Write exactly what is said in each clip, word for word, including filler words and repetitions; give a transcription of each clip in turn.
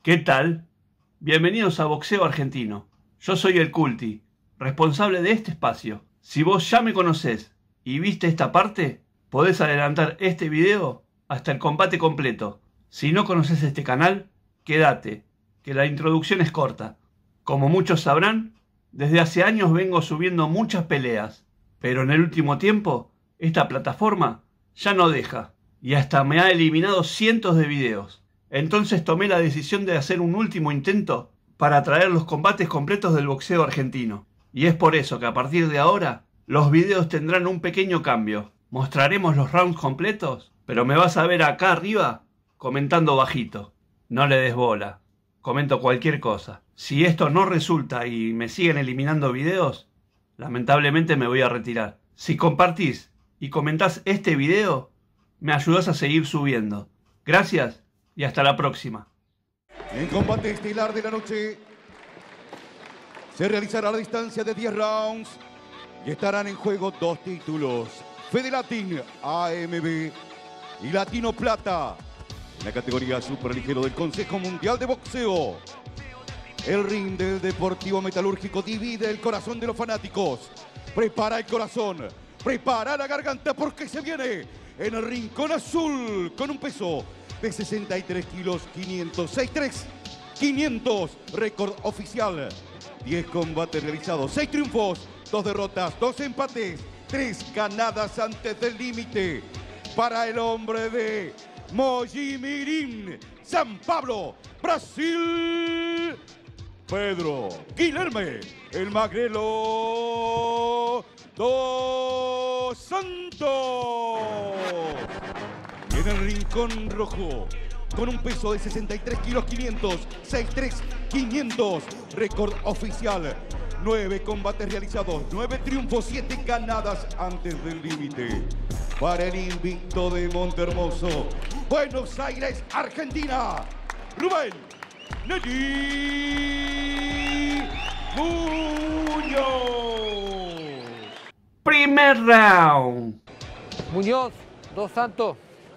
¿Qué tal? Bienvenidos a Boxeo Argentino. Yo soy el Culti, responsable de este espacio. Si vos ya me conocés y viste esta parte, podés adelantar este video hasta el combate completo. Si no conoces este canal, quédate, que la introducción es corta. Como muchos sabrán, desde hace años vengo subiendo muchas peleas, pero en el último tiempo, esta plataforma ya no deja, y hasta me ha eliminado cientos de videos. Entonces tomé la decisión de hacer un último intento para traer los combates completos del boxeo argentino. Y es por eso que a partir de ahora, los videos tendrán un pequeño cambio. Mostraremos los rounds completos, pero me vas a ver acá arriba comentando bajito. No le des bola, comento cualquier cosa. Si esto no resulta y me siguen eliminando videos, lamentablemente me voy a retirar. Si compartís y comentás este video, me ayudás a seguir subiendo. Gracias. Y hasta la próxima. En combate estelar de la noche se realizará la distancia de diez rounds y estarán en juego dos títulos: Fedelatin A M B y Latino Plata en la categoría superligero del Consejo Mundial de Boxeo. El ring del Deportivo Metalúrgico divide el corazón de los fanáticos. Prepara el corazón, prepara la garganta, porque se viene en el rincón azul con un peso de sesenta y tres kilos, quinientos, sesenta y tres, quinientos, récord oficial. diez combates realizados, seis triunfos, dos derrotas, dos empates, tres ganadas antes del límite. Para el hombre de Mojimirim, San Pablo, Brasil, Pedro Guilherme, el Magrelo dos Santos. Y en el rincón rojo, con un peso de sesenta y tres kilos, quinientos, sesenta y tres, quinientos, récord oficial. nueve combates realizados, nueve triunfos, siete ganadas antes del límite. Para el invicto de Montehermoso, Buenos Aires, Argentina, Rubén Nelly Muñoz. Primer round. Muñoz, Dos Santos.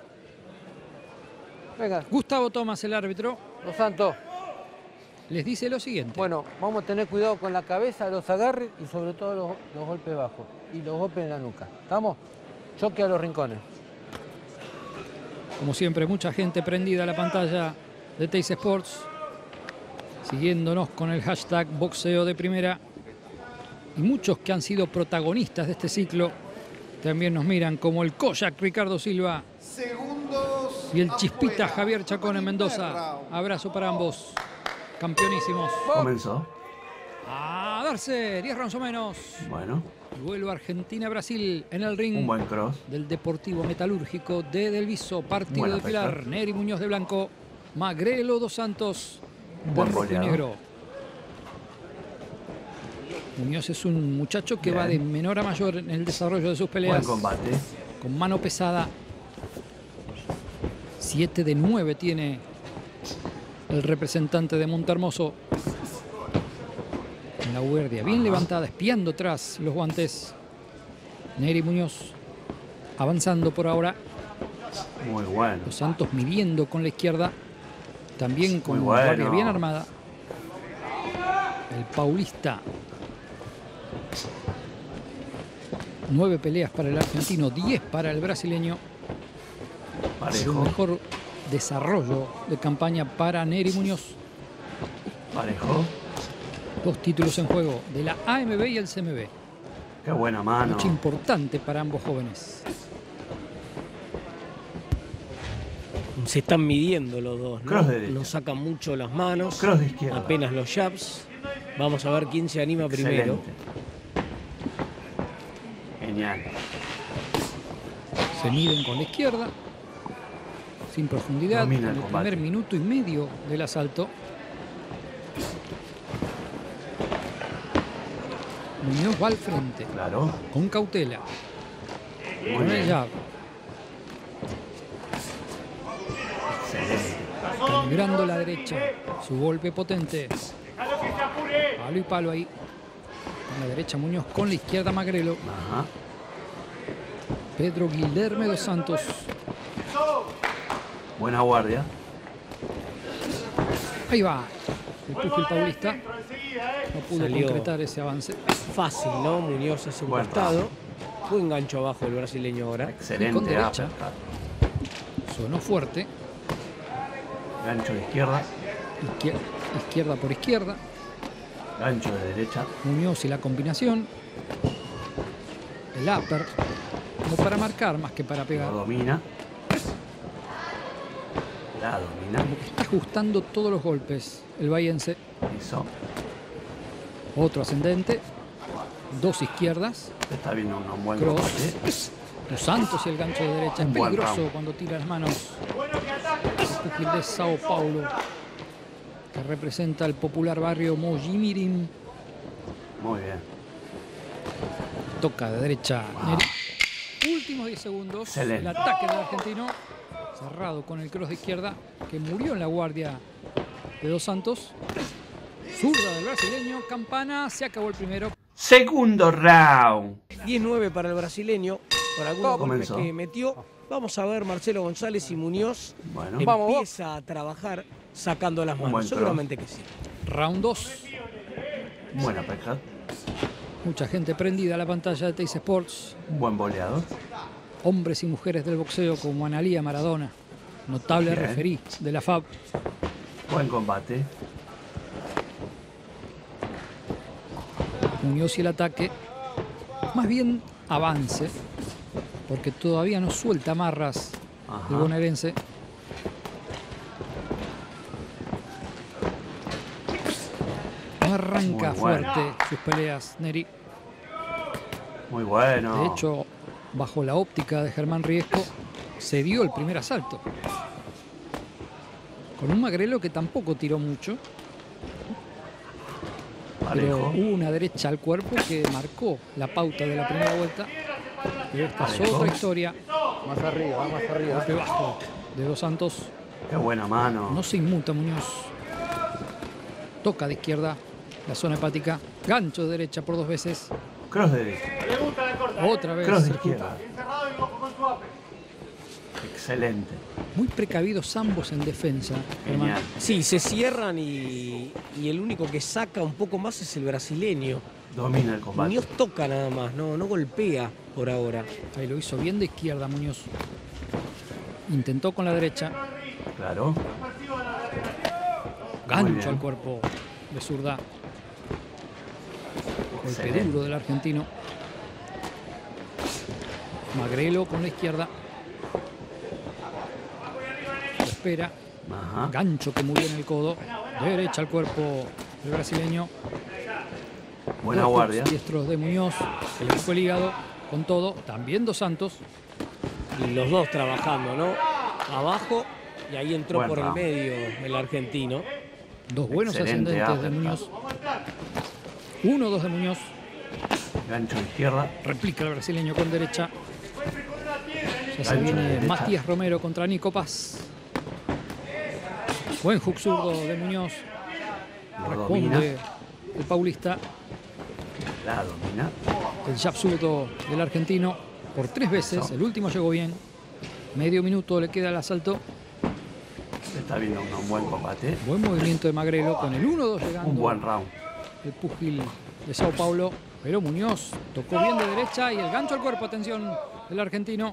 Venga. Gustavo Tomás, el árbitro, Dos Santos. les dice lo siguiente. Bueno, vamos a tener cuidado con la cabeza, los agarres y sobre todo los, los golpes bajos y los golpes en la nuca. ¿Estamos? Choque a los rincones. Como siempre, mucha gente prendida a la pantalla de Teis Sports, siguiéndonos con el hashtag boxeo de primera. Y muchos que han sido protagonistas de este ciclo también nos miran, como el Koyak Ricardo Silva Segundos y el Chispita afuera. Javier Chacón en Mendoza. Abrazo para ambos, campeonísimos. Comenzó. A darse diez rounds o menos. Bueno, Duelo Argentina-Brasil en el ring un buen cross. del Deportivo Metalúrgico de Delviso. Partido Buen de Pilar. afecto. Neri Muñoz de blanco, Magrelo dos Santos Buen de rojo y boleado. negro. Muñoz es un muchacho que Bien. va de menor a mayor en el desarrollo de sus peleas. Buen combate. Con mano pesada. siete de nueve tiene el representante de Montehermoso. En la guardia bien Ajá. levantada, espiando tras los guantes. Neri Muñoz avanzando por ahora. Muy bueno. Los Santos midiendo con la izquierda. También con Muy una bueno. guardia bien armada. El paulista. Nueve peleas para el argentino, diez para el brasileño. Parejo. Un mejor desarrollo de campaña para Neri Muñoz. Parejo. Dos títulos en juego, de la A M B y el C M B. Qué buena mano. Noche importante para ambos jóvenes. Se están midiendo los dos, ¿no? Cross derecha. Lo sacan mucho las manos, Cross de izquierda. apenas los jabs. Vamos a ver quién se anima primero. Excelente. Genial. Se miden con la izquierda. Sin profundidad. Domina el en el combate. primer minuto y medio del asalto. Muñoz va al frente. Claro. Con cautela. Muy Con el bien. jab. Excelente. Librando la derecha. Su golpe potente. Palo y palo ahí. Con la derecha Muñoz, con la izquierda Magrelo. Ajá. Pedro Guilherme dos Santos. Buena guardia. Ahí va. El púgil paulista no pudo Salió concretar ese avance. Fácil, ¿no? Muñoz hace un Buen costado. Buen gancho abajo el brasileño ahora. Y con Excelente derecha. uppercut. Sonó fuerte. Gancho de izquierda. Izquier- izquierda por izquierda. Gancho de derecha. Muñoz y la combinación. El upper. Como para marcar más que para Lo pegar. domina. La domina. Como que está ajustando todos los golpes. El bahiense. Hizo. Otro ascendente. Dos izquierdas. Está viendo un buen Cross. combate. Dos Santos y el gancho de derecha. Es Un buen peligroso round. cuando tira las manos. El púgil de Sao Paulo, que representa el popular barrio Mojimirim. Muy bien. Toca de derecha. Neri. Últimos diez segundos. Excelente. El ataque del argentino. Cerrado con el cross de izquierda, que murió en la guardia de Dos Santos. Zurda del brasileño. Campana. Se acabó el primero. Segundo round. diez nueve para el brasileño. Por algunos golpes Comenzó. que metió. Vamos a ver Marcelo González y Muñoz. Bueno. Vamos, Empieza a trabajar sacando las Un manos. buen Seguramente que sí. Round dos. Buena uppercut. Mucha gente prendida a la pantalla de Teis Sports. Un buen boleador. Hombres y mujeres del boxeo como Analía Maradona. Notable Bien. referí de la F A B. Buen combate. Muñoz y el ataque. Más bien avance. Porque todavía no suelta amarras Ajá. el bonaerense. No arranca Muy bueno. fuerte sus peleas, Neri. Muy bueno. De hecho, bajo la óptica de Germán Riesco, se dio el primer asalto. Con un Magrelo que tampoco tiró mucho, pero Parejo. hubo una derecha al cuerpo que marcó la pauta de la primera vuelta. Pero esta es Parejo. otra historia. Más arriba, va más arriba. Golpe bajo de Dos Santos. Qué buena mano. No se inmuta Muñoz. Toca de izquierda la zona hepática. Gancho de derecha por dos veces. Cross de derecha. Otra vez. Cross de el izquierda. Excelente. Muy precavidos ambos en defensa. Germán. Genial. Sí, se cierran y, y el único que saca un poco más es el brasileño. Domina el combate. Muñoz toca nada más, no, no golpea por ahora. Ahí lo hizo bien de izquierda Muñoz. Intentó con la derecha. Claro. Muy Gancho bien. al cuerpo de zurda. Golpe Excelente. duro del argentino. Magrelo con la izquierda. Lo espera. Ajá. Gancho que murió en el codo. Derecha al cuerpo del brasileño. Buena Dos guardia. hooks diestros de Muñoz. Se le fue el hígado con todo. También Dos Santos. Y los dos trabajando, ¿no? Abajo y ahí entró Buen por el round. medio el argentino. Dos buenos Excelente ascendentes de uppercut. Muñoz. Uno, dos de Muñoz. Gancho de izquierda. Replica el brasileño con derecha. Ya se Gancho de viene derecha. Matías Romero contra Nico Paz. Buen hook zurdo de Muñoz. Lo domina. Responde el paulista. La domina. El jab zurdo del argentino por tres veces. Eso. El último llegó bien. Medio minuto le queda al asalto. Se está viendo un, un buen combate. Buen movimiento de Magrelo con el uno dos llegando. Un buen round. El púgil de Sao Paulo. Pero Muñoz tocó bien de derecha y el gancho al cuerpo. Atención del argentino.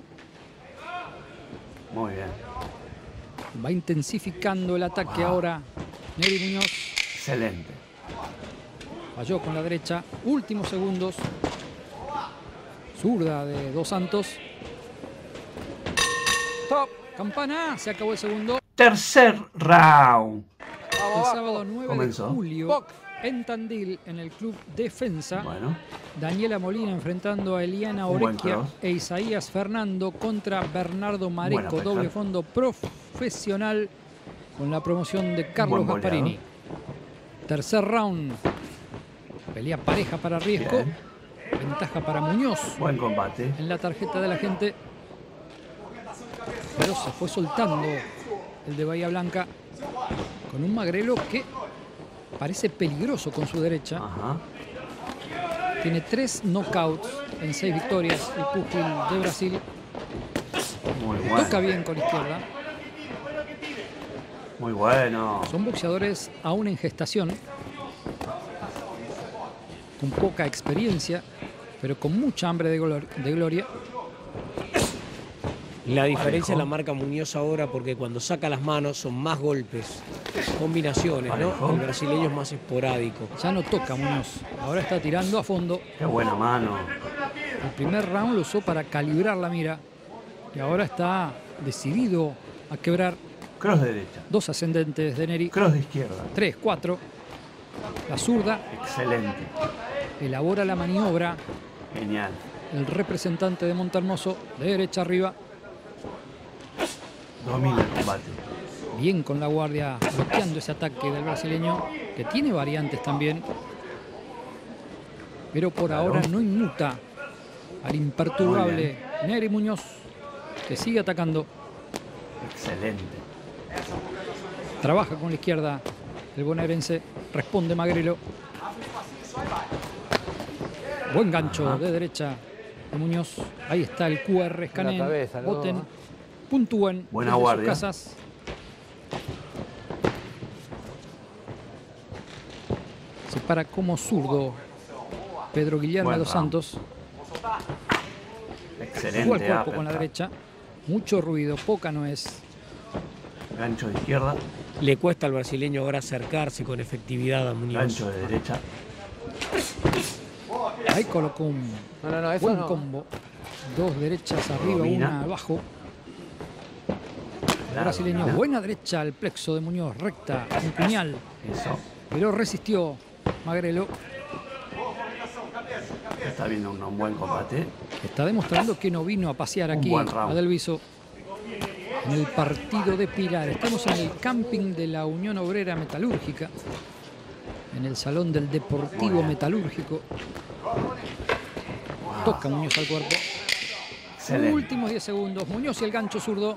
Muy bien. Va intensificando el ataque ahora Neri Muñoz. Excelente. Falló con la derecha. Últimos segundos. Zurda de Dos Santos. Top. Campana. Se acabó el segundo. Tercer round. El sábado nueve Comenzó. de julio en Tandil, en el Club Defensa. Bueno. Daniela Molina enfrentando a Eliana Un buen Orequia cross. e Isaías Fernando contra Bernardo Buena Mareco, pesca. doble fondo profesional con la promoción de Carlos Buen Gasparini. Tercer round. Pelea pareja para Riesco. Bien. Ventaja para Muñoz Buen combate. en la tarjeta de la gente. Pero se fue soltando el de Bahía Blanca con un Magrelo que parece peligroso con su derecha. Ajá. Tiene tres knockouts en seis victorias el púgil de Brasil. Muy bueno. Toca bien con izquierda. Muy bueno. Son boxeadores aún en gestación, con poca experiencia, pero con mucha hambre de, glor de gloria. La diferencia la marca Muñoz ahora porque cuando saca las manos son más golpes, combinaciones, ¿no? El brasileño es más esporádico. Ya no toca Muñoz, ahora está tirando a fondo. Qué buena mano. El primer round lo usó para calibrar la mira y ahora está decidido a quebrar. Cross de derecha. Dos ascendentes de Neri. Cross de izquierda. Tres, cuatro. La zurda. Excelente. Elabora la maniobra. Genial. El representante de Montehermoso, de derecha arriba. Domina el combate. Bien con la guardia, bloqueando ese ataque del brasileño, que tiene variantes también. Pero por Claro. ahora no inmuta al imperturbable Neri Muñoz, que sigue atacando. Excelente. Trabaja con la izquierda el bonaerense. Responde Magrelo. Buen gancho Ajá. de derecha de Muñoz. Ahí está el Q R. Escaneen, La cabeza, ¿no? voten, puntúen Buena desde sus guardia. casas. Se para como zurdo Pedro Guillermo Buen dos round. Santos. Excelente. Jugó el cuerpo con la uppercut. derecha. Mucho ruido, poca nuez. Gancho de izquierda. Le cuesta al brasileño ahora acercarse con efectividad a Muñoz. Gancho de derecha. Ahí colocó un No, no, no, eso buen no. combo. Dos derechas arriba, Domina. una abajo. El La brasileño, domina. buena derecha al plexo de Muñoz, recta, un puñal. Eso. Pero resistió Magrelo. Está viendo un, un buen combate. Está demostrando que no vino a pasear Un aquí buen round. a Delviso en el partido de Pilar. Estamos en el camping de la Unión Obrera Metalúrgica, en el salón del Deportivo Metalúrgico. Toca Muñoz al cuerpo. Excelente. Últimos diez segundos. Muñoz y el gancho zurdo.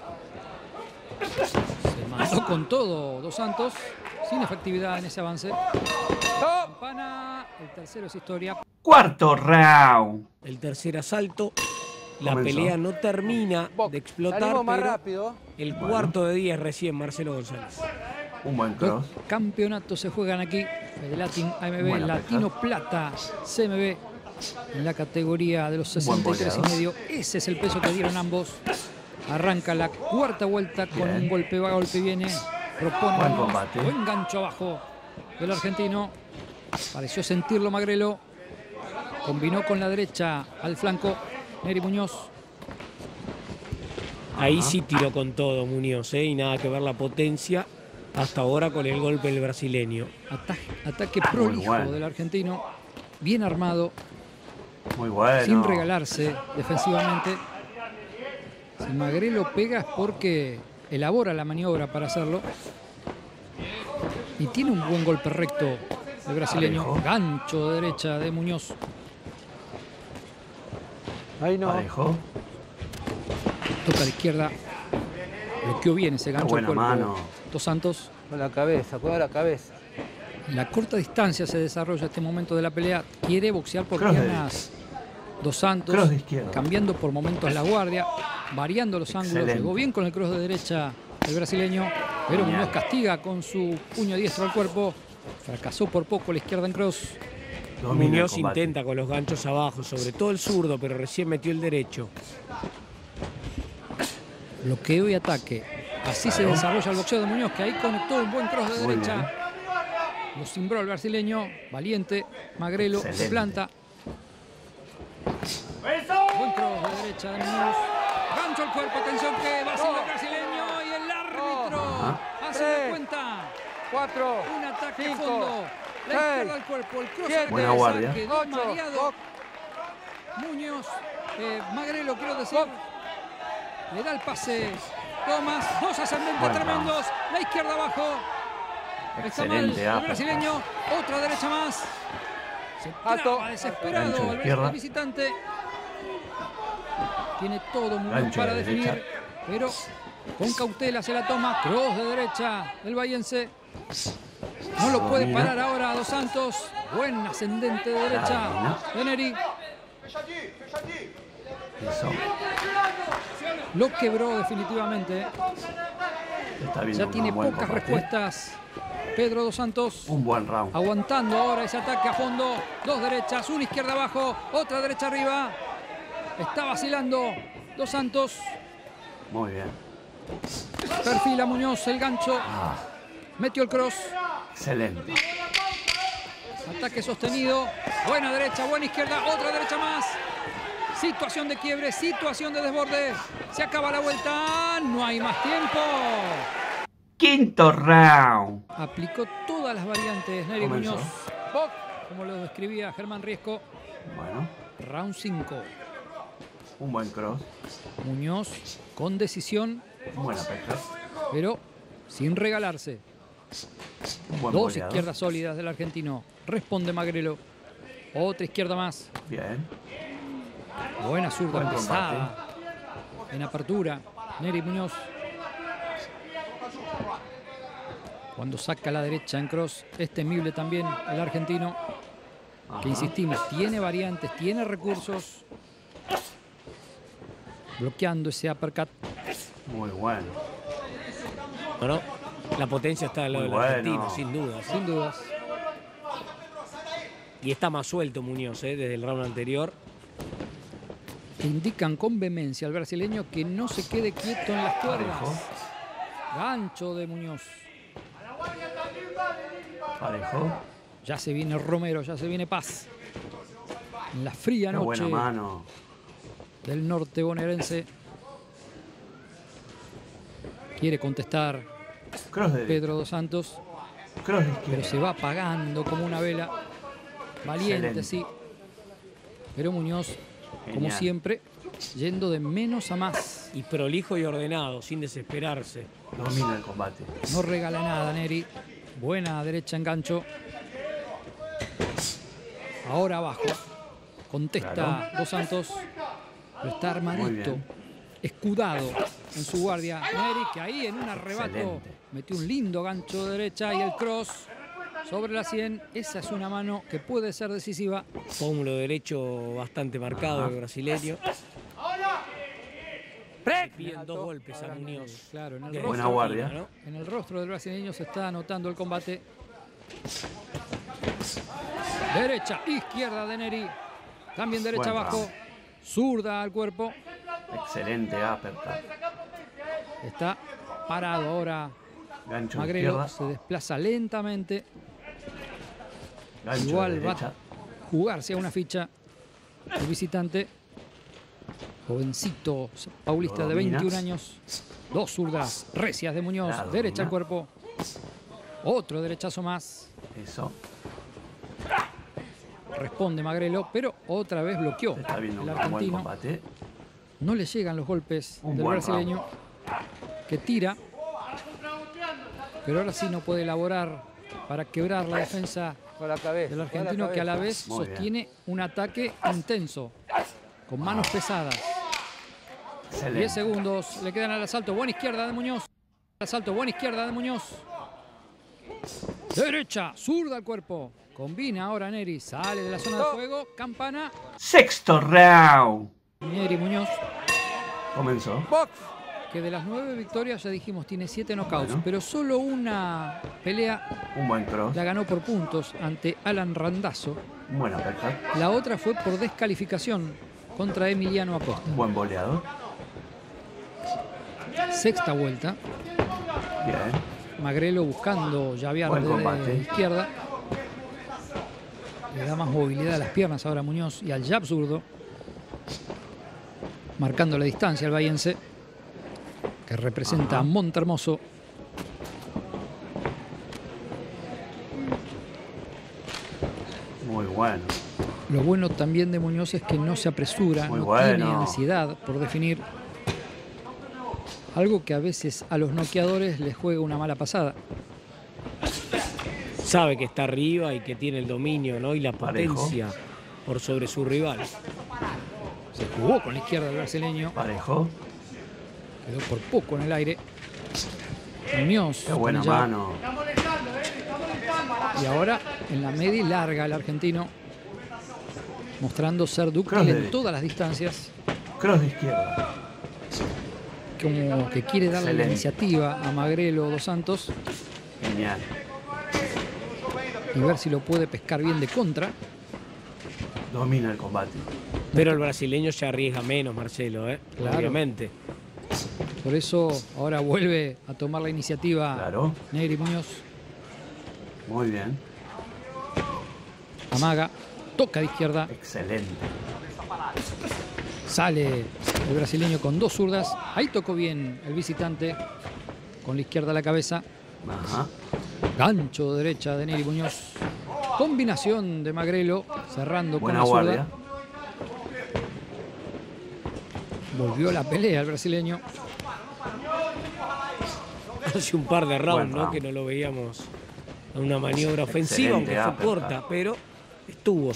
Se mandó con todo Dos Santos, sin efectividad en ese avance. Campana. El tercero es historia. Cuarto round. El tercer asalto. La Comenzó. pelea no termina de explotar, Salimos más pero rápido. el cuarto de diez recién Marcelo González. Un buen Los cross. campeonatos se juegan aquí. Fedelatin A M B, Buena Latino pesca. Plata, C M B. En la categoría de los sesenta y tres y boleador. medio. Ese es el peso que dieron ambos. Arranca la cuarta vuelta con Bien. un golpe, va, golpe viene. Propone Buen Muñoz. combate. Buen gancho abajo del argentino. Pareció sentirlo Magrelo. Combinó con la derecha al flanco Neri Muñoz. Ahí sí tiró con todo Muñoz, ¿eh? Y nada que ver la potencia hasta ahora con el golpe del brasileño. Ata- ataque Muy prolijo bueno. del argentino. Bien armado, Muy bueno. sin regalarse defensivamente. Si Magrelo pega es porque elabora la maniobra para hacerlo. Y tiene un buen golpe recto el brasileño. Parejo. Gancho de derecha de Muñoz. Ahí no. Parejo. Toca a la izquierda. Bloqueó bien ese gancho al buena cuerpo. mano. Dos Santos. Con la cabeza, con la cabeza. En la corta distancia se desarrolla este momento de la pelea. Quiere boxear por Cross de piernas Dos Santos, Cross de izquierda. cambiando por momentos la guardia, variando los ángulos. Excelente. Llegó bien con el cross de derecha el brasileño, pero Genial. Muñoz castiga con su puño diestro al cuerpo. Fracasó por poco la izquierda en cross. Domina el Muñoz combate. intenta con los ganchos abajo, sobre todo el zurdo, pero recién metió el derecho. Bloqueo y ataque. Así se desarrolla el boxeo de Muñoz, que ahí conectó un buen cross de Muy derecha. Lo cimbró el brasileño, valiente. Magrelo se Excelente. planta. Buen cross de derecha de Muñoz. Gancho al cuerpo, atención que vacila el brasileño y el árbitro Ajá. hace de Tres. cuenta. Cuatro. Un ataque a Cinco. fondo. La Seis. izquierda al cuerpo, el cross Siete. al Buena cabeza, guardia. quedó Ocho. mareado. Muñoz, eh, Magrelo quiero decir, le da el pase. Tomás, dos ascendentes Buen tremendos. La izquierda abajo. Está mal Excelente el uppercut. brasileño. Otra derecha más. Se Alto. traba desesperado Gancho de el izquierda. visitante. Tiene todo Muñoz Gancho para de definir, derecha. pero con cautela se la toma. Cross de derecha del bahiense. No lo puede Domina. parar ahora Dos Santos. Buen ascendente de derecha domina. de Neri. Eso. Lo quebró definitivamente. Está viendo Ya un tiene buen pocas combate. respuestas Pedro dos Santos. Un buen round. Aguantando ahora ese ataque a fondo. Dos derechas, una izquierda abajo, otra derecha arriba. Está vacilando Dos Santos. Muy bien. Perfila Muñoz el gancho. Ah, Metió el cross. excelente. Ataque sostenido. Buena derecha, buena izquierda, otra derecha más. Situación de quiebre, situación de desborde. Se acaba la vuelta. No hay más tiempo. Quinto round. Aplicó todas las variantes Nery Comenzó. Muñoz. Box, como lo describía Germán Riesco. Bueno, Round cinco. un buen cross. Muñoz con decisión, Buena pesca. pero sin regalarse. Un buen Dos boleado. izquierdas sólidas del argentino. Responde Magrelo. Otra izquierda más. Bien. Buena zurda Buen pesada. En apertura, Nery Muñoz. Cuando saca la derecha en cross, es temible también el argentino. Ajá. Que insistimos, tiene variantes, tiene recursos. Bloqueando ese uppercut. Muy bueno. Bueno, la potencia está del lado Muy del bueno. argentino, sin duda. ¿sí? Sin dudas. Y está más suelto Muñoz, ¿eh? Desde el round anterior. Que indican con vehemencia al brasileño que no se quede quieto en las cuerdas. Parejo. Gancho de Muñoz. Parejo. Ya se viene Romero, ya se viene Paz. En la fría Qué noche buena mano. del norte bonaerense. Quiere contestar Cross de Pedro dos Santos, Cross de pero izquierda. se va apagando como una vela. Valiente, Excelente. sí. Pero Muñoz, como Genial. siempre, yendo de menos a más. Y prolijo y ordenado, sin desesperarse. Domina el combate. No regala nada, Nery. Buena derecha engancho. Ahora abajo. Contesta Claro. Dos Santos. Pero está Muy armadito. bien. Escudado en su guardia. Nery, que ahí en un arrebato Excelente. metió un lindo gancho de derecha y el cross sobre la sien. Esa es una mano que puede ser decisiva. Pómulo derecho bastante marcado Ajá. el brasileño. Piden dos golpes a Muñoz. Claro, en el, De rostro, Buena guardia. ¿no? en el rostro del brasileño se está anotando el combate. Derecha, izquierda de Nery. También derecha Buen abajo. round. Zurda al cuerpo. Excelente uppercut. Está parado ahora. Gancho de Magrelo izquierda. se desplaza lentamente. Gancho Igual de va derecha. a jugarse a una ficha el visitante. Jovencito paulista Lo de domina. veintiún años. Dos zurdas recias de Muñoz. La Derecha al domina. cuerpo. Otro derechazo más. Eso. Responde Magrelo, pero otra vez bloqueó Se está viendo el un buen argentino. combate. No le llegan los golpes Un del buen brasileño, que tira, pero ahora sí no puede elaborar para quebrar la defensa Con la cabeza. del con la argentino, que a la cabeza. vez Muy sostiene un ataque intenso, con manos pesadas. Excelente. diez segundos le quedan al asalto. Buena izquierda de Muñoz. Asalto, buena izquierda de Muñoz. Derecha, zurda al cuerpo. Combina ahora Nery. Sale de la zona de fuego. Campana. Sexto round. Nery Muñoz, Comenzó. que de las nueve victorias, ya dijimos, tiene siete knockouts, Bueno. pero solo una pelea Un buen cross. la ganó por puntos ante Alan Randazzo. Un buen uppercut. La otra fue por descalificación contra Emiliano Acosta. Un buen boleador. Sexta vuelta. Bien. Magrelo buscando llavear Buen de combate. izquierda. Le da más movilidad a las piernas ahora a Muñoz y al jab zurdo. Marcando la distancia al bahiense, que representa Ajá. a Montermoso. Muy bueno. Lo bueno también de Muñoz es que no se apresura, Muy no bueno. tiene ansiedad por definir. Algo que a veces a los noqueadores les juega una mala pasada. Sabe que está arriba y que tiene el dominio, ¿no? Y la Parejo. potencia por sobre su rival. Se jugó con la izquierda del brasileño, Parejo. quedó por poco en el aire. Muñoz Qué con buena el jab. mano. Y ahora en la media y larga el argentino, mostrando ser dúctil Cross de en derecha. todas las distancias. Cross de izquierda. como que quiere darle Excelente. la iniciativa a Magrelo Dos Santos Genial. y ver si lo puede pescar bien de contra. Domina el combate. Pero el brasileño se arriesga menos, Marcelo, ¿eh? Claro. Obviamente. Por eso ahora vuelve a tomar la iniciativa Claro. Negri Muñoz. Muy bien. Amaga, toca de izquierda, Excelente. sale el brasileño con dos zurdas. Ahí tocó bien el visitante con la izquierda a la cabeza. Ajá. Gancho derecha de Negri Muñoz. Combinación de Magrelo cerrando Buena con la guardia. zurda. Volvió la pelea el brasileño. Hace un par de rounds, Buen ¿no? round. Que no lo veíamos en una maniobra ofensiva, Excelente aunque fue uppercut. corta, pero estuvo.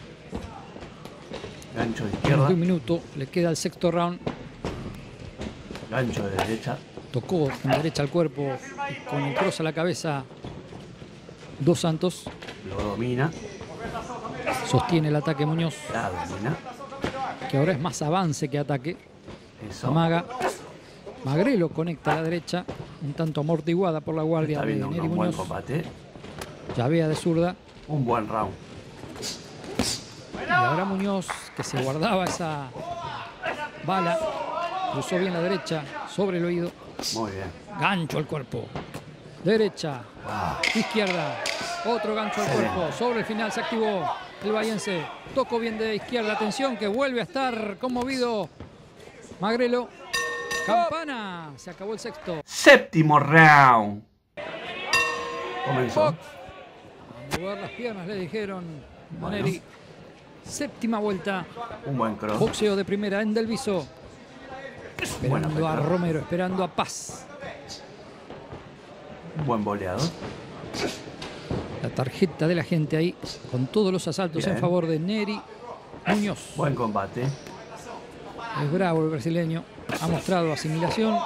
Gancho de Menos izquierda. de un minuto, le queda el sexto round. Gancho de derecha. Tocó con derecha al cuerpo, con el cross a la cabeza. Dos Santos. Lo domina. Sostiene el ataque Muñoz, La domina. que ahora es más avance que ataque. Eso. Amaga. Magrelo conecta a la derecha, un tanto amortiguada por la guardia Está de viendo un Negri buen Muñoz. combate. Llavea de zurda. Un buen round. Y ahora Muñoz, que se guardaba esa bala, cruzó bien la derecha sobre el oído. Muy bien. Gancho al cuerpo. Derecha, Wow. izquierda. Otro gancho al Excelente. cuerpo. Sobre el final se activó el bahiense. Tocó bien de izquierda. Atención que vuelve a estar conmovido Magrelo. Campana. Se acabó el sexto. Séptimo round. Comenzó. A mover las piernas, le dijeron Maneri. Séptima vuelta. Un buen cross. Boxeo de primera en Del Viso. Buena Esperando a pelea. Romero, esperando a Paz. Un buen boleador. La tarjeta de la gente ahí, con todos los asaltos Bien. en favor de Neri Muñoz. Buen combate. Es bravo el brasileño. Ha mostrado asimilación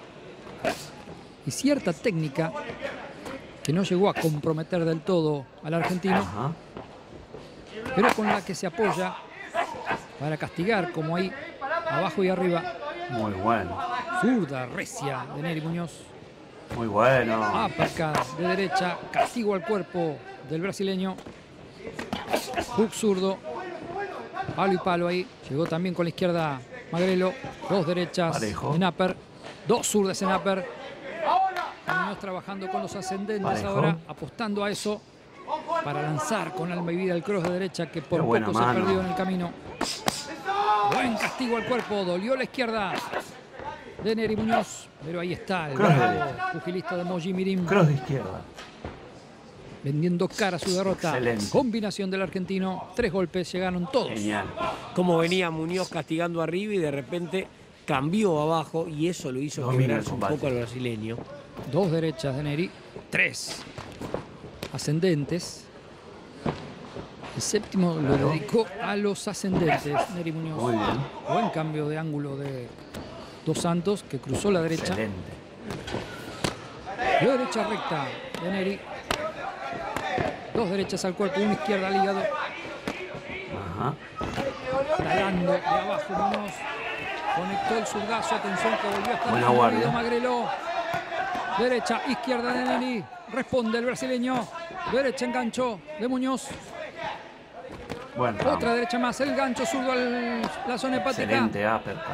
y cierta técnica que no llegó a comprometer del todo al argentino, Ajá. pero con la que se apoya para castigar, como ahí abajo y arriba. Muy bueno. Zurda recia de Neri Muñoz. Muy bueno. Uppercut de derecha, castigo al cuerpo del brasileño. Hook zurdo. Palo y palo ahí. Llegó también con la izquierda Magrelo. Dos derechas Parejo. en upper. Dos zurdas en upper. Muñoz trabajando con los ascendentes Parejo. ahora, apostando a eso para lanzar con alma y vida el cross de derecha que por Qué buena poco se mano. perdió en el camino. Buen castigo al cuerpo. Dolió la izquierda de Neri Muñoz. Pero ahí está el Cross de bravo derecha. pugilista de Moji Mirim. Cross de izquierda. Vendiendo cara a su derrota. Excelente. Combinación del argentino. Tres golpes, llegaron todos. Genial. Como venía Muñoz castigando arriba y de repente cambió abajo y eso lo hizo Domina el quebrarse un combate. poco al brasileño. Dos derechas de Neri. Tres ascendentes. El séptimo lo Claro. dedicó a los ascendentes. Neri Muñoz. Muy bien. Buen cambio de ángulo de Dos Santos, que cruzó la derecha. Excelente. De derecha recta de Neri. Dos derechas al cuerpo, una izquierda al hígado. Ajá. Tragando de abajo Muñoz. Conectó el zurdazo. Atención que volvió a estar Buena conmovido guardia. Magrelo. Derecha, izquierda de Neri. Responde el brasileño. Derecha engancho de Muñoz. Buen round. Otra derecha más. El gancho zurdo a la zona hepática. Excelente uppercut.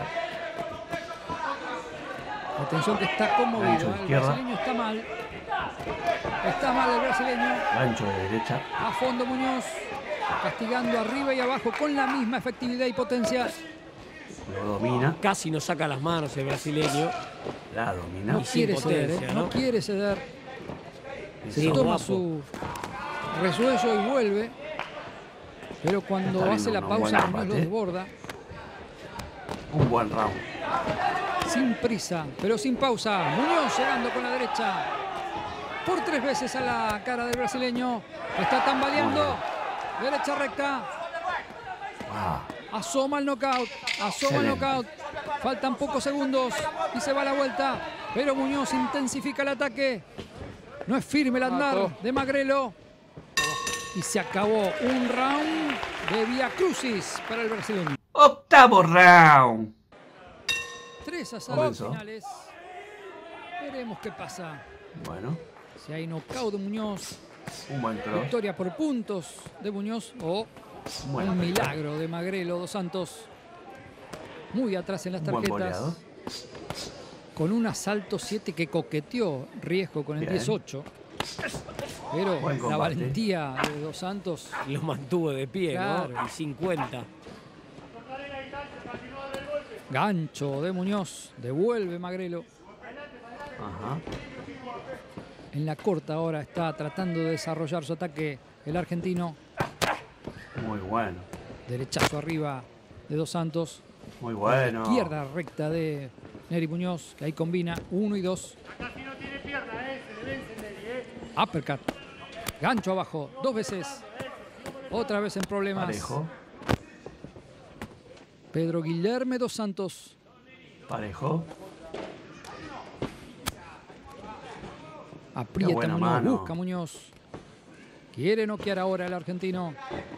Atención que está conmovido. Gancho de El izquierda. brasileño está mal. Está mal el brasileño. Gancho de derecha. A fondo Muñoz. Castigando arriba y abajo con la misma efectividad y potencia. Lo domina. Casi no saca las manos el brasileño. La domina. No Y sin quiere ceder, potencia, ¿eh? ¿no? no quiere ceder. Sí, Eso. Toma guapo. su resuello y vuelve. Pero cuando Está hace viendo la un pausa, buen Muñoz lo combate. desborda. Un buen round. Sin prisa, pero sin pausa. Muñoz llegando con la derecha. Por tres veces a la cara del brasileño. Está tambaleando. Derecha recta. Wow. Asoma el knockout. Asoma el Excelente. knockout. Faltan pocos segundos y se va la vuelta. Pero Muñoz intensifica el ataque. No es firme el andar de Magrelo. Y se acabó un round de Via Crucis para el brasileño. Octavo round. Tres asaltos Comenzó. finales. Veremos qué pasa. Bueno, Si hay knockout de Muñoz, un buen cross. victoria por puntos de Muñoz o Un buen un uppercut. milagro de Magrelo dos Santos. Muy atrás en las Un buen tarjetas. boleado. Con un asalto siete que coqueteó Riesgo con el Bien. diez ocho. Pero Buen la combate. valentía de dos Santos. Lo mantuvo de pie, Claro. ¿no? Y cincuenta. Gancho de Muñoz. Devuelve Magrelo. Ajá. En la corta ahora está tratando de desarrollar su ataque el argentino. Muy bueno. Derechazo arriba de dos Santos. Muy bueno. Izquierda recta de Neri Muñoz, que ahí combina uno y dos. Uppercut. Gancho abajo, dos veces. Otra vez en problemas. Parejo. Pedro Guillerme dos Santos. Parejo. Qué Aprieta buena Muñoz, mano. busca Muñoz. Quiere noquear ahora el argentino.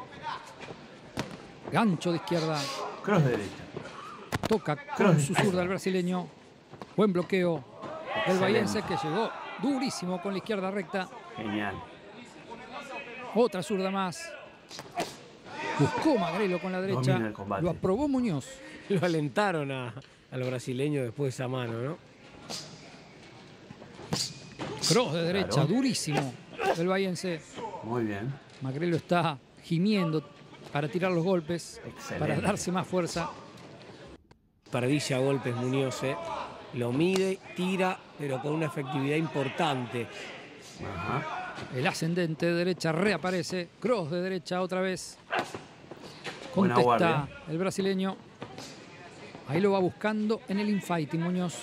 Gancho de izquierda. Cross de derecha. Toca Cross con de su izquierda. zurda el brasileño. Buen bloqueo del Excelente. bahiense que llegó durísimo con la izquierda recta. Genial. Otra zurda más. Buscó Magrelo con la derecha. Domina el combate. Lo aprobó Muñoz. Lo alentaron a, a los brasileños después de esa mano, ¿no? Cross de derecha, Claro. durísimo del bahiense. Muy bien. Magrelo está gimiendo para tirar los golpes, Excelente. para darse más fuerza. Perdilla golpes Muñoz, ¿eh? Lo mide, tira, pero con una efectividad importante. Ajá. El ascendente de derecha reaparece. Cross de derecha otra vez. Buena Contesta guardia. el brasileño. Ahí lo va buscando en el infighting Muñoz.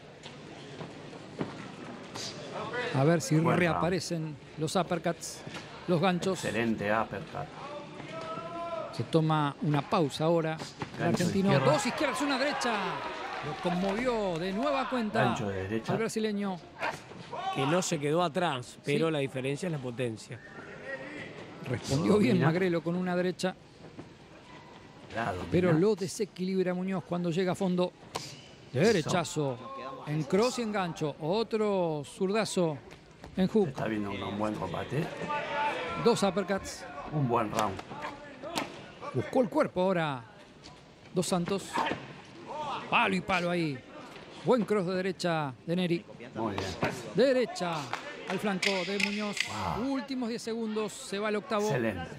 A ver si Buen reaparecen los uppercuts, los ganchos. Excelente uppercut. Se toma una pausa ahora. El Gancho argentino, izquierda. dos izquierdas, una derecha. Lo conmovió de nueva cuenta Gancho de derecha. al brasileño. Que no se quedó atrás, pero Sí. la diferencia es la potencia. Respondió Lo bien domina. Magrelo con una derecha, La domina. pero lo desequilibra Muñoz cuando llega a fondo. Derechazo en cross y en gancho. Otro zurdazo en Se hook. está viendo un, un buen combate. Dos uppercuts. Un buen round. Buscó el cuerpo ahora Dos Santos. Palo y palo ahí. Buen cross de derecha de Neri. Muy bien. Derecha al flanco de Muñoz. Wow. Últimos diez segundos. Se va el octavo. Excelente.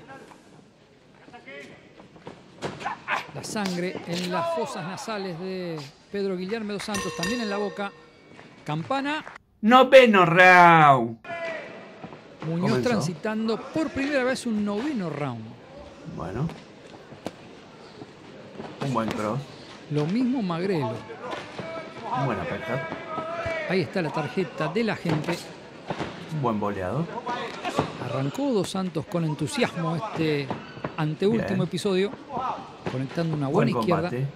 La sangre en las fosas nasales de Pedro Guillerme dos Santos. También en la boca. Campana. Noveno round. Muñoz Comenzó. transitando por primera vez un noveno round. Bueno. Un buen cross. Lo mismo Magrelo. Un buen uppercut. Ahí está la tarjeta de la gente. Un buen boleado. Arrancó Dos Santos con entusiasmo este anteúltimo Bien. episodio, conectando una Buen buena izquierda. combate.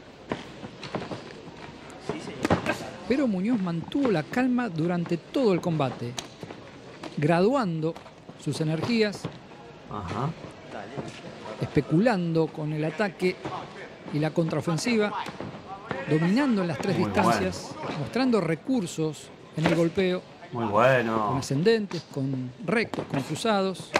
Pero Muñoz mantuvo la calma durante todo el combate, graduando sus energías, Ajá. especulando con el ataque y la contraofensiva, dominando en las tres Muy distancias, mostrando recursos en el golpeo, Muy con bueno. ascendentes, con rectos, con cruzados.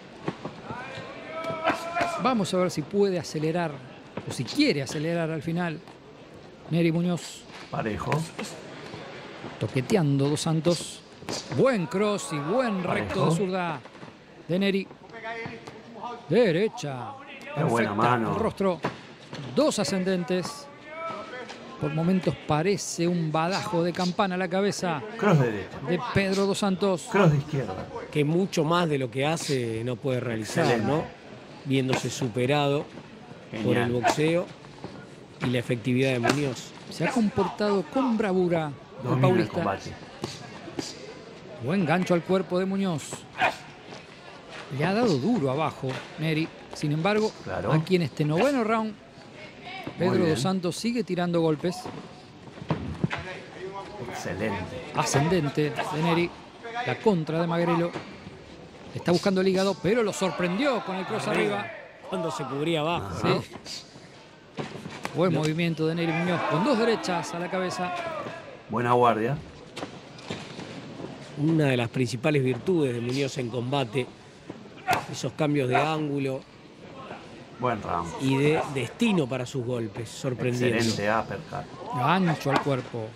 Vamos a ver si puede acelerar, o si quiere acelerar al final, Neri Muñoz. Parejo. Toqueteando Dos Santos. Buen cross y buen recto Parejo. de zurda de Neri. Derecha. Qué buena Perfecta, mano. el rostro. Dos ascendentes. Por momentos parece un badajo de campana a la cabeza Cross de derecha. de Pedro Dos Santos. Cross de izquierda. Que mucho más de lo que hace no puede realizar, Excelente. ¿no? Viéndose superado por el Genial. boxeo y la efectividad de Muñoz. Se ha comportado con bravura el Domina el paulista. combate. Buen gancho al cuerpo de Muñoz. Le ha dado duro abajo Neri. Sin embargo, Claro. aquí en este noveno round, Pedro bien. Dos Santos sigue tirando golpes. Excelente. Ascendente de Neri. La contra de Magrelo. Está buscando el hígado, pero lo sorprendió con el cross arriba. Cuando se cubría abajo, Ajá. ¿no? Sí. Buen movimiento de Neri Muñoz con dos derechas a la cabeza. Buena guardia. Una de las principales virtudes de Muñoz en combate, esos cambios de ángulo. Buen round. Y de destino para sus golpes, sorprendiendo. Excelente uppercut. Gancho al cuerpo.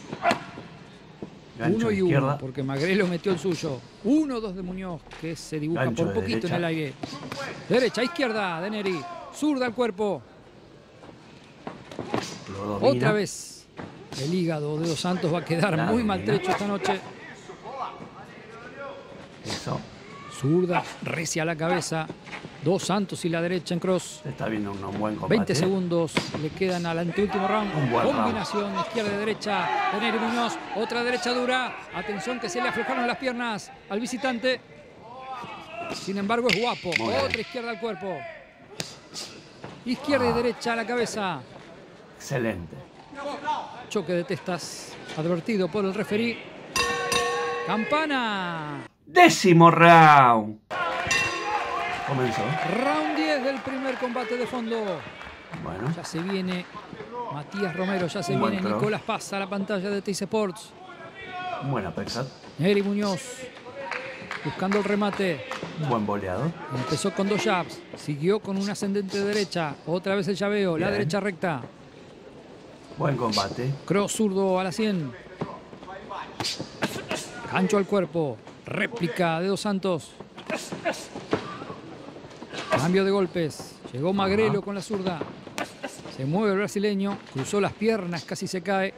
Gancho uno y izquierda. uno, porque Magrelo metió el suyo. Uno, dos de Muñoz, que se dibuja Gancho por de poquito derecha. en el aire. Derecha, izquierda de Neri. Zurda al cuerpo. Lo domina. Otra vez. El hígado de Dos Santos va a quedar La muy domina. maltrecho esta noche. Eso. Zurda, recia a la cabeza. Dos Santos y la derecha en cross. Se está viendo un, un buen combate. veinte segundos le quedan al anteúltimo round. Un buen Combinación izquierda y derecha de Neri Muñoz. Otra derecha dura. Atención que se le aflojaron las piernas al visitante. Sin embargo es guapo. Muy bien. Otra izquierda al cuerpo. Izquierda y Ah. derecha a la cabeza. Excelente. Choque de testas advertido por el referí. Campana. Décimo round. Comenzó. Round diez del primer combate de fondo. Bueno. Ya se viene Matías Romero, ya se Un buen viene cross. Nicolás Paz a la pantalla de Teis Sports. Un buen uppercut. Neri Muñoz buscando el remate. Un buen boleado. Empezó con dos jabs, siguió con un ascendente de derecha, otra vez el llaveo, la Bien. derecha recta. Buen combate. Cross zurdo a la cien. Gancho al cuerpo, réplica de Dos Santos. Cambio de golpes, llegó Magrelo Ajá. con la zurda. Se mueve el brasileño, cruzó las piernas, casi se cae.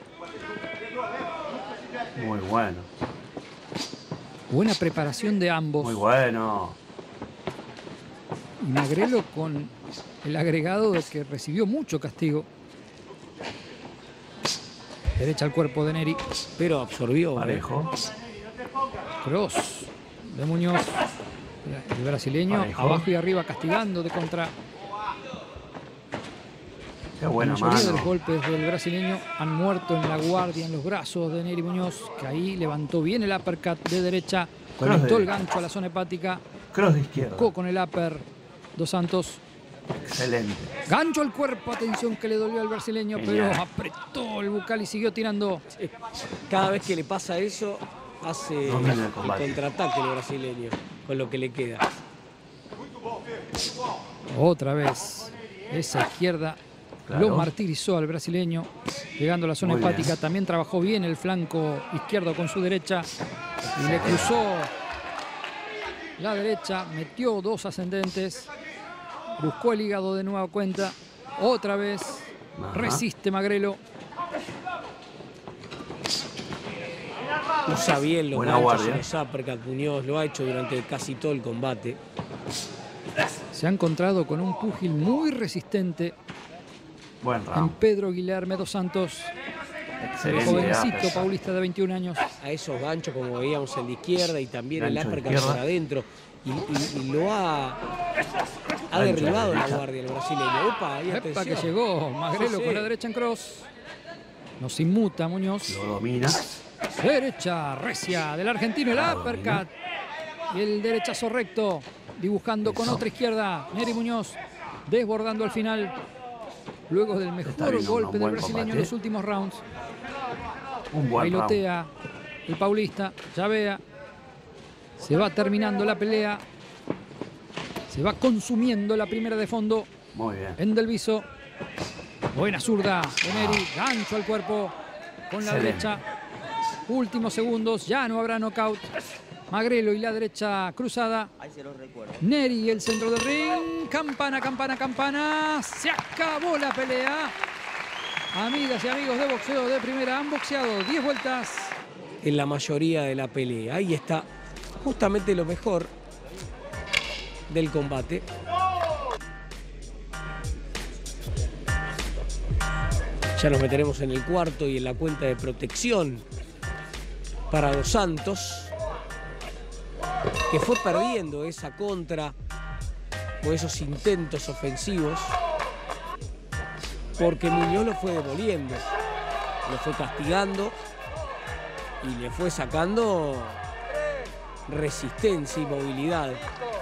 Muy bueno. Buena preparación de ambos. Muy bueno. Y Magrelo con el agregado de que recibió mucho castigo. Derecha al cuerpo de Neri. Pero absorbió. ¿eh? Parejo. Cross de Muñoz. El brasileño Parejo. abajo y arriba castigando de contra. Qué La buena mayoría de los mano. golpes del brasileño han muerto en la guardia, en los brazos de Neri Muñoz, que ahí levantó bien el uppercut de derecha, conectó de el derecha. gancho a la zona hepática, Cross de izquierda. buscó con el upper Dos Santos. Excelente. Gancho al cuerpo, atención que le dolió al brasileño, Genial. pero apretó el bucal y siguió tirando. Cada vez que le pasa eso, hace Domina el el combate. contraataque el brasileño, con lo que le queda. Otra vez, esa izquierda Claro. lo martirizó al brasileño, llegando a la zona Muy hepática. bien. También trabajó bien el flanco izquierdo con su derecha y le cruzó la derecha, metió dos ascendentes, buscó el hígado de nueva cuenta, otra vez Ajá. resiste Magrelo. Usa bien los Buena ganchos guardia. y los uppercut. Muñoz lo ha hecho durante casi todo el combate. Se ha encontrado con un púgil muy resistente Buen en round. Pedro Guilherme Dos Santos, el Excelente. jovencito uppercut. paulista de veintiún años. A esos ganchos, como veíamos, el de izquierda y también el Gancho de uppercut izquierda. por adentro. Y, y- y lo ha, ha Gancho de derribado la derecha. guardia el brasileño. Opa, ahí Epa, atención. que llegó Magrelo Sí, sí. con la derecha en cross. Nos inmuta Muñoz. Lo domina. Derecha recia del argentino, el La uppercut. domina. Y el derechazo recto, dibujando con Eso. otra izquierda. Neri Muñoz desbordando al final. Luego del Está mejor viendo golpe un del buen brasileño en combate. los últimos rounds. Un buen round. Bailotea el paulista, ya vea. Se va terminando la pelea. Se va consumiendo la primera de fondo Muy bien. en Delviso. Buena zurda de Neri, gancho al cuerpo con la Excelente. derecha. Últimos segundos, ya no habrá knockout. Magrelo y la derecha cruzada. Neri y el centro del ring. Campana, campana, campana. Se acabó la pelea. Amigas y amigos de boxeo de primera, han boxeado diez vueltas. En la mayoría de la pelea. Ahí está justamente lo mejor del combate. Ya nos meteremos en el cuarto y en la cuenta de protección para Dos Santos, que fue perdiendo esa contra o esos intentos ofensivos porque Muñoz lo fue demoliendo, lo fue castigando y le fue sacando resistencia y movilidad.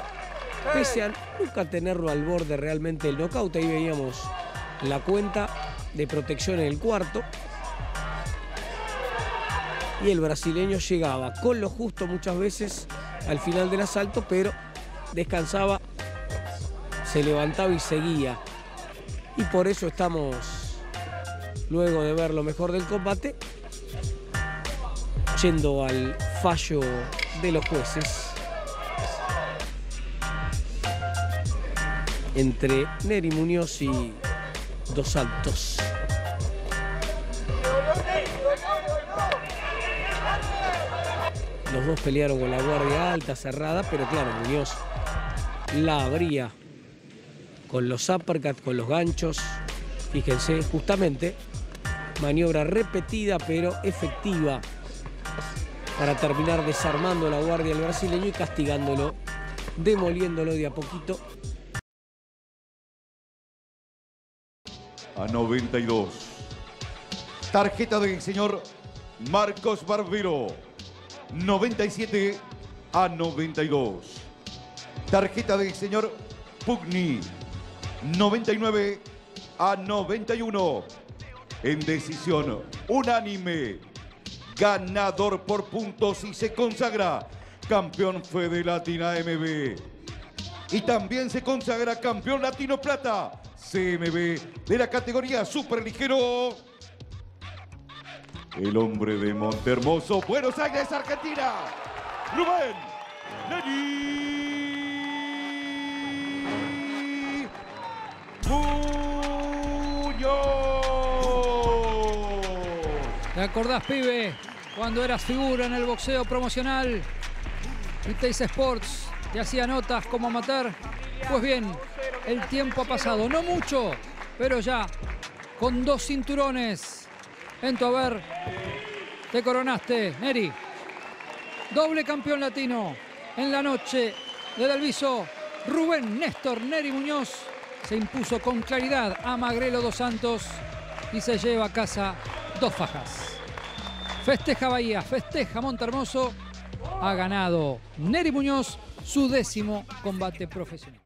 Pese a nunca tenerlo al borde realmente del knockout, ahí veíamos la cuenta de protección en el cuarto. Y el brasileño llegaba con lo justo muchas veces al final del asalto, pero descansaba, se levantaba y seguía. Y por eso estamos, luego de ver lo mejor del combate, yendo al fallo de los jueces entre Nery Muñoz y Dos Santos. Los dos pelearon con la guardia alta, cerrada, pero claro, Muñoz la abría con los uppercuts, con los ganchos. Fíjense, justamente, maniobra repetida pero efectiva para terminar desarmando la guardia del brasileño y castigándolo, demoliéndolo de a poquito. A noventa y dos. Tarjeta del señor Marcos Barbero. noventa y siete a noventa y dos. Tarjeta del señor Pugni. noventa y nueve a noventa y uno. En decisión unánime. Ganador por puntos y se consagra campeón Fedelatin A M B. Y también se consagra campeón latino plata C M B de la categoría superligero. El hombre de Montehermoso, Buenos Aires, Argentina, Rubén Nery Muñoz. ¿Te acordás, pibe, cuando eras figura en el boxeo promocional y Teis Sports te hacía notas como amateur? Pues bien, el tiempo ha pasado, no mucho, pero ya con dos cinturones en tu haber te coronaste, Nery. Doble campeón latino en la noche de Delviso. Rubén Néstor Nery Muñoz se impuso con claridad a Magrelo Dos Santos y se lleva a casa dos fajas. Festeja Bahía, festeja Montehermoso. Ha ganado Nery Muñoz su décimo combate profesional.